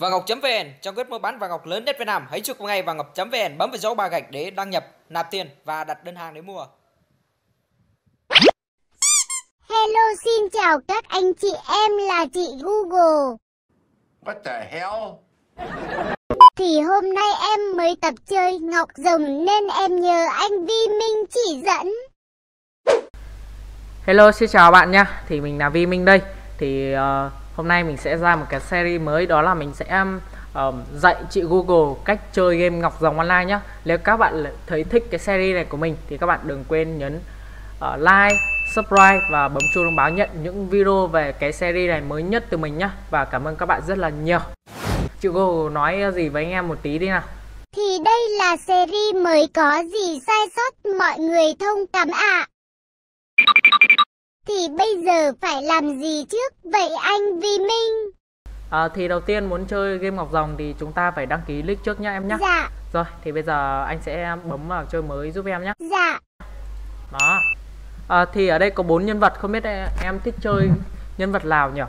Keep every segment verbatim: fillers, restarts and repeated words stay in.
Vàng Ngọc.vn, trang web mua bán vàng ngọc lớn nhất Việt Nam. Hãy chúc ngay Vàng Ngọc.vn, bấm vào dấu ba gạch để đăng nhập, nạp tiền và đặt đơn hàng để mua. Hello, xin chào các anh chị, em là chị Google. What the hell? Thì hôm nay em mới tập chơi Ngọc Rồng nên em nhờ anh Vi Minh chỉ dẫn. Hello, xin chào bạn nha. Thì mình là Vi Minh đây. Thì uh, hôm nay mình sẽ ra một cái series mới, đó là mình sẽ uh, dạy chị Google cách chơi game Ngọc Rồng online nhé. Nếu các bạn thấy thích cái series này của mình thì các bạn đừng quên nhấn uh, like, subscribe và bấm chuông thông báo nhận những video về cái series này mới nhất từ mình nhé. Và cảm ơn các bạn rất là nhiều. Chị Google nói gì với anh em một tí đi nào. Thì đây là series mới, có gì sai sót mọi người thông cảm ạ. Thì bây giờ phải làm gì trước vậy anh Vi Minh? À, thì đầu tiên muốn chơi game Ngọc Rồng thì chúng ta phải đăng ký nick trước nhá em nhé. Dạ. Rồi thì bây giờ anh sẽ bấm vào chơi mới giúp em nhé. Dạ. Đó. À, thì ở đây có bốn nhân vật, không biết em thích chơi nhân vật nào nhỉ?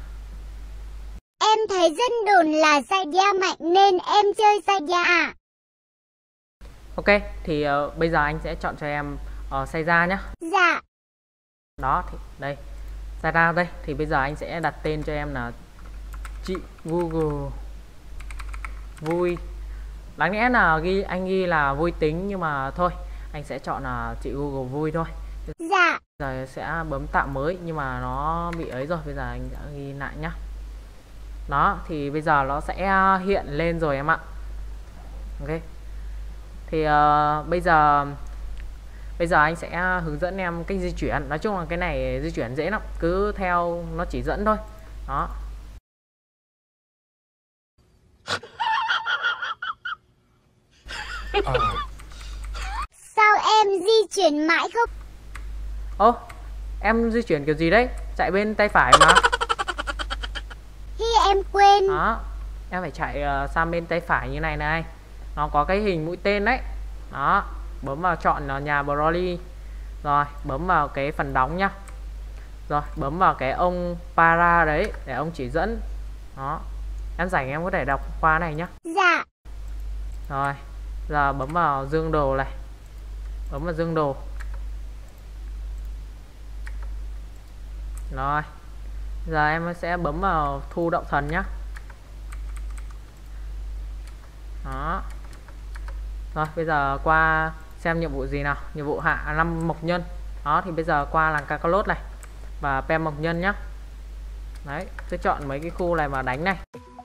Em thấy dân đồn là Saiya mạnh nên em chơi Saiya ạ. Ok, thì uh, bây giờ anh sẽ chọn cho em uh, Saiya nhé. Dạ. Đó, thì đây Saiya đây. Thì bây giờ anh sẽ đặt tên cho em là chị Google vui. Đáng lẽ là ghi anh ghi là vui tính, nhưng mà thôi anh sẽ chọn là chị Google vui thôi. Dạ. Giờ sẽ bấm tạo mới nhưng mà nó bị ấy rồi, bây giờ anh đã ghi lại nhá. Đó, thì bây giờ nó sẽ hiện lên rồi em ạ. Ok. Thì uh, bây giờ Bây giờ anh sẽ hướng dẫn em cách di chuyển. Nói chung là cái này di chuyển dễ lắm, cứ theo nó chỉ dẫn thôi. Đó. Sao em di chuyển mãi không? Ô, em di chuyển kiểu gì đấy? Chạy bên tay phải mà. Khi em quên. Đó, em phải chạy uh, sang bên tay phải như này này. Nó có cái hình mũi tên đấy. Đó, bấm vào chọn uh, nhà Broly. Rồi, bấm vào cái phần đóng nhá. Rồi, bấm vào cái ông para đấy để ông chỉ dẫn. Đó, em rảnh em có thể đọc qua này nhá. Dạ. Rồi, giờ bấm vào dương đồ này. Bấm vào dương đồ. Rồi, giờ em sẽ bấm vào thu động thần nhá. Đó. Rồi, bây giờ qua xem nhiệm vụ gì nào. Nhiệm vụ hạ năm mộc nhân. Đó, thì bây giờ qua làng Kakarot này và pem mộc nhân nhá. Đấy, cứ chọn mấy cái khu này mà đánh này.